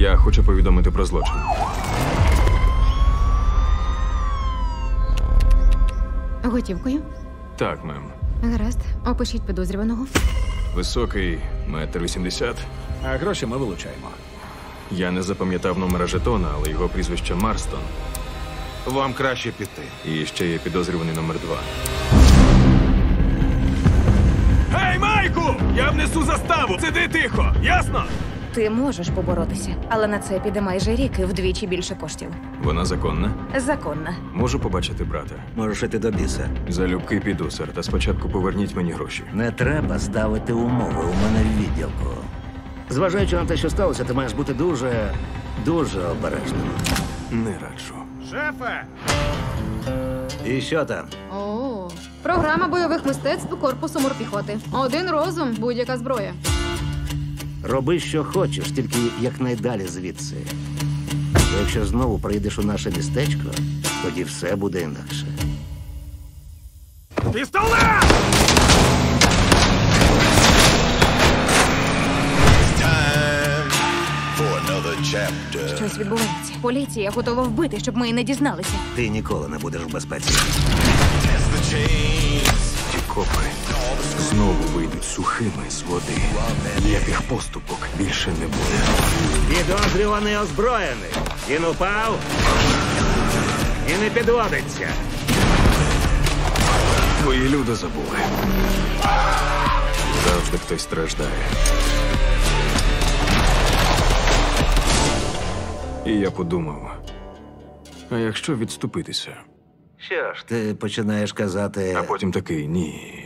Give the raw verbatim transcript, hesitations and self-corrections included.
Я хочу повідомити про злочин. Готівкою? Так, мем. Гаразд. Опишіть підозрюваного. Високий, метр вісімдесят. А гроші ми вилучаємо. Я не запам'ятав номера жетона, але його прізвище Марстон. Вам краще піти. І ще є підозрюваний номер два. Гей, Майку! Я внесу заставу! Сиди тихо! Ясно? Ти можеш поборотися, але на це піде майже рік і вдвічі більше коштів. Вона законна? Законна. Можу побачити брата? Можеш іти до біса. Залюбки піду, сер, та спочатку поверніть мені гроші. Не треба ставити умови у мене в відділку. Зважаючи на те, що сталося, ти маєш бути дуже, дуже обережним. Не раджу. Шефе! І що там? О, програма бойових мистецтв корпусу морпіхоти. Один розум, будь-яка зброя. Роби, що хочеш, тільки якнайдалі звідси. Бо якщо знову прийдеш у наше містечко, тоді все буде інакше. Пістолет! Щось відбувається. Поліція готова вбити, щоб ми і не дізналися. Ти ніколи не будеш в безпеці. Ті копи знову вийдуть сухими з води. Ніяких поступок більше не буде. Підозрюваний озброєний. Він упав і не підводиться. Твої люди забули. Завжди хтось страждає. І я подумав, а якщо відступитися? Що ж, ти починаєш казати... А потім такий, ні.